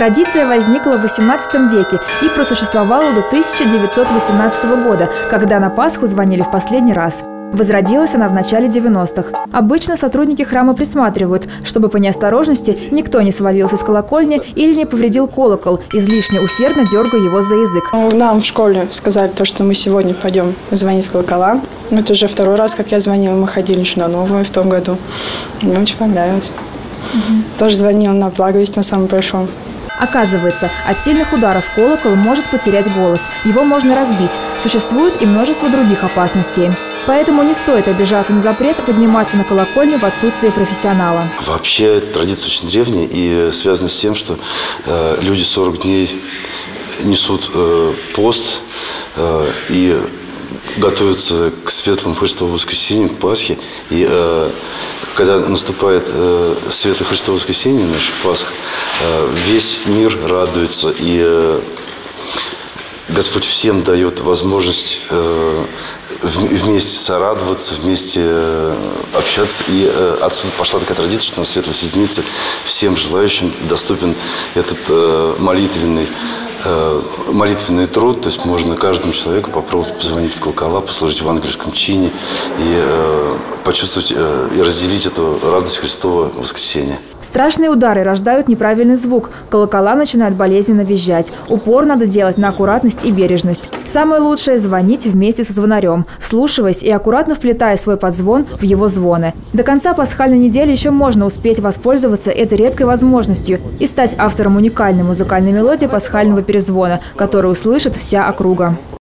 Традиция возникла в XVIII веке и просуществовала до 1918 года, когда на Пасху звонили в последний раз. Возродилась она в начале 90-х. Обычно сотрудники храма присматривают, чтобы по неосторожности никто не свалился с колокольни или не повредил колокол, излишне усердно дергая его за язык. Нам в школе сказали, что мы сегодня пойдем звонить в колокола. Это уже второй раз, как я звонила. Мы ходили еще на новую в том году. Мне очень понравилось. Тоже звонила на благовесть на самом большом. Оказывается, от сильных ударов колокол может потерять голос. Его можно разбить. Существует и множество других опасностей. Поэтому не стоит обижаться на запрет подниматься на колокольню в отсутствие профессионала. Вообще традиция очень древняя и связана с тем, что люди 40 дней несут пост и готовятся к светлому Христовому воскресенью, к Пасхе. И когда наступает светлое Христово воскресенье, наша Пасха, весь мир радуется, и Господь всем дает возможность вместе сорадоваться, вместе общаться. И отсюда пошла такая традиция, что на Светлой Седмице всем желающим доступен этот молитвенный труд, то есть можно каждому человеку попробовать позвонить в колокола, послужить в евангельском чине и почувствовать и разделить эту радость Христова воскресения. Страшные удары рождают неправильный звук. Колокола начинают болезненно визжать. Упор надо делать на аккуратность и бережность. Самое лучшее – звонить вместе со звонарем, вслушиваясь и аккуратно вплетая свой подзвон в его звоны. До конца пасхальной недели еще можно успеть воспользоваться этой редкой возможностью и стать автором уникальной музыкальной мелодии пасхального перезвона, которую услышит вся округа.